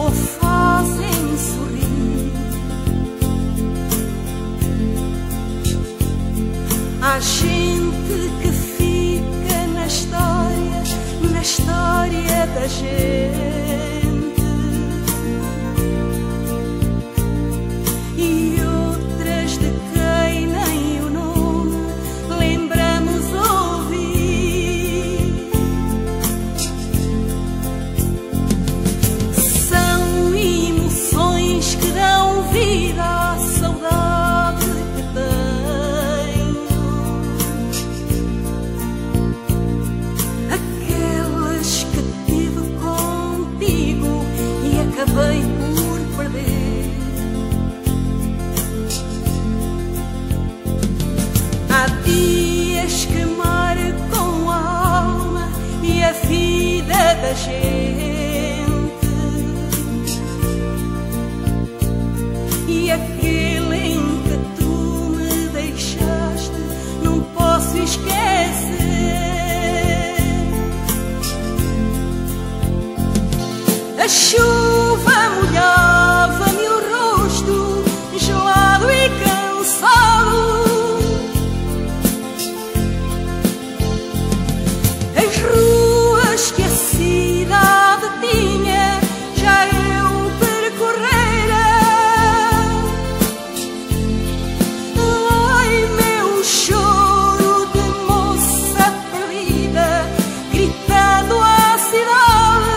só fazem sorrir. Há gente que fica na história da gente, e outras de quem nem o nome lembramos ouvir. São emoções que dão vida à saudade que tenho, aquelas que tive contigo e acabei por perder. Há dias que marcam a alma e a vida da gente, e aquele em que tu me deixaste não posso esquecer. A chuva molhava-me o rosto, gelado e cansado. As ruas que a cidade tinha já eu percorrera. Ai, meu choro de moça perdida, gritando à cidade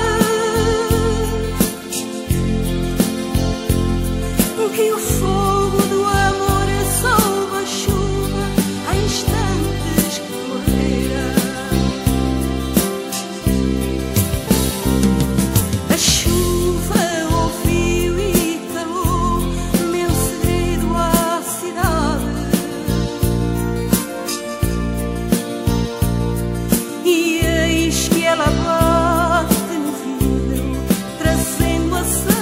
que o fogo do amor sob a chuva há instantes que morrera. A chuva ouviu e calou meu segredo à cidade, e eis que ela bate no vidro trazendo a saudade.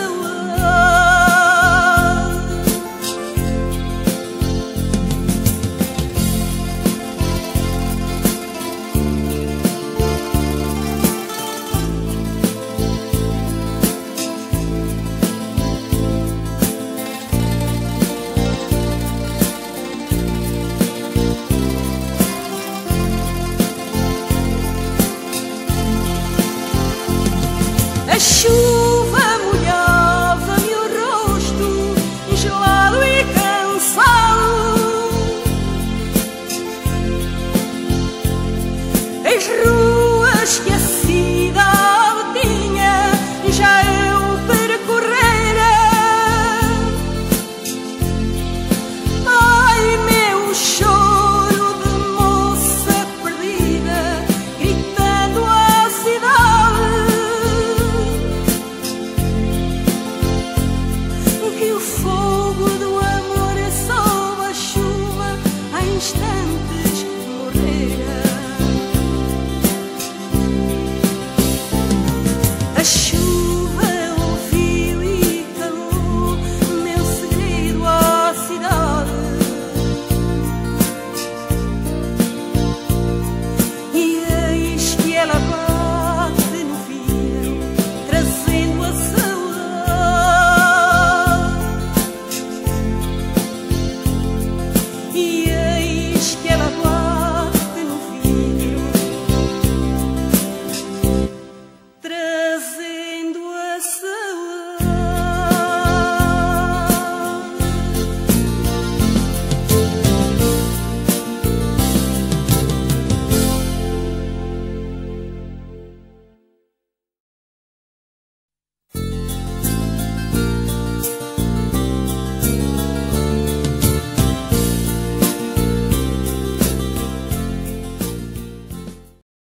A chuva